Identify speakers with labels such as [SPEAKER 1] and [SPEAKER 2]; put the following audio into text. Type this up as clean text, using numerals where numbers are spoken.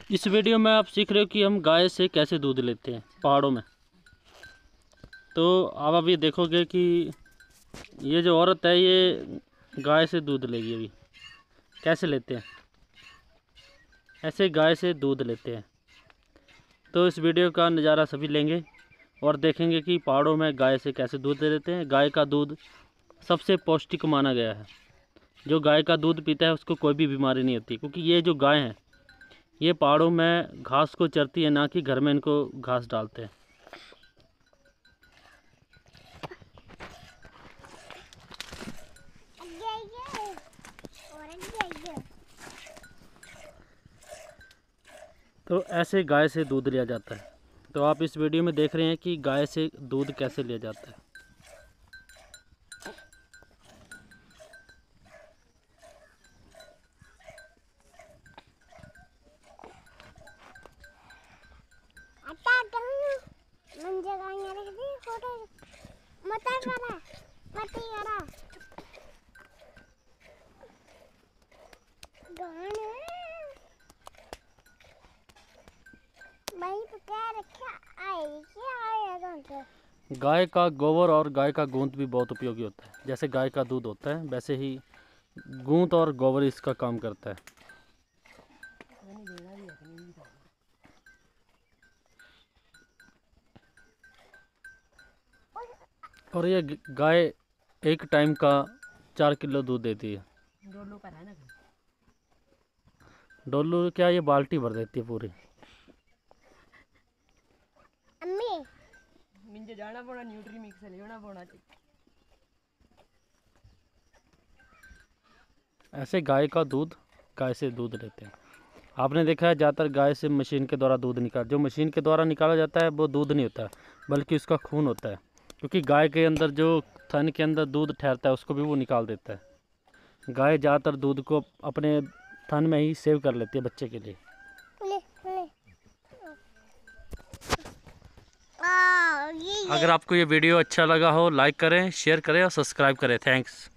[SPEAKER 1] इस वीडियो में आप सीख रहे हो कि हम गाय से कैसे दूध लेते हैं पहाड़ों में। तो आप अभी देखोगे कि ये जो औरत है ये गाय से दूध लेगी। अभी कैसे लेते हैं, ऐसे गाय से दूध लेते हैं। तो इस वीडियो का नज़ारा सभी लेंगे और देखेंगे कि पहाड़ों में गाय से कैसे दूध ले लेते हैं। गाय का दूध सबसे पौष्टिक माना गया है। जो गाय का दूध पीता है उसको कोई भी बीमारी नहीं होती, क्योंकि ये जो गाय हैं ये पहाड़ों में घास को चरती है, ना कि घर में इनको घास डालते हैं। तो ऐसे गाय से दूध लिया जाता है। तो आप इस वीडियो में देख रहे हैं कि गाय से दूध कैसे लिया जाता है। गाय का गोबर और गाय का गूंत भी बहुत उपयोगी होता है। जैसे गाय का दूध होता है वैसे ही गूंत और गोबर इसका काम करता है। और ये गाय एक टाइम का 4 किलो दूध देती है। डोलू क्या, ये बाल्टी भर देती है पूरी।
[SPEAKER 2] जाना पड़ा न्यूट्री मिक्स लेना पड़ा।
[SPEAKER 1] ऐसे गाय का दूध गाय से दूध लेते हैं। आपने देखा है ज़्यादातर गाय से मशीन के द्वारा दूध जो मशीन के द्वारा निकाला जाता है वो दूध नहीं होता, बल्कि उसका खून होता है। क्योंकि गाय के अंदर जो थन के अंदर दूध ठहरता है उसको भी वो निकाल देता है। गाय ज़्यादातर दूध को अपने थन में ही सेव कर लेती है बच्चे के लिए। अगर आपको ये वीडियो अच्छा लगा हो लाइक करें, शेयर करें और सब्सक्राइब करें। थैंक्स।